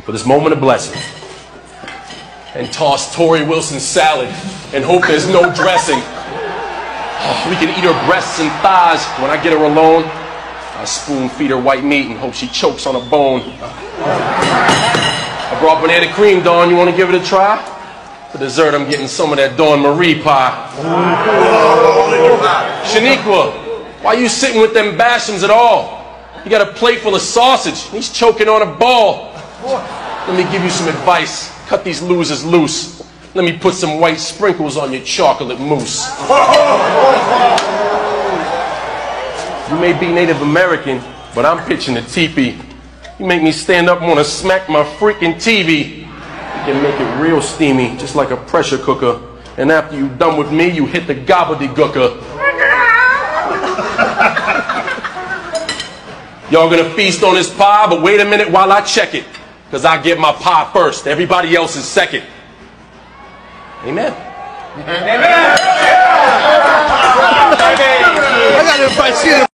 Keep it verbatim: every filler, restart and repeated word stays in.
for this moment of blessing and toss Tori Wilson's salad and hope there's no dressing. Oh, we can eat her breasts and thighs. When I get her alone, I spoon feed her white meat and hope she chokes on a bone. I brought banana cream, Dawn. You want to give it a try? For dessert, I'm getting some of that Dawn Marie pie. Shaniqua, why you sitting with them Bashams at all? You got a plate full of sausage. He's choking on a ball. Let me give you some advice. Cut these losers loose. Let me put some white sprinkles on your chocolate mousse. You may be Native American, but I'm pitching a teepee. You make me stand up and want to smack my freaking T V. You can make it real steamy, just like a pressure cooker. And after you're done with me, you hit the gobbledygooker. Y'all gonna feast on this pie, but wait a minute while I check it. Because I get my pie first, everybody else is second. Amen. Amen. I gotta invite you to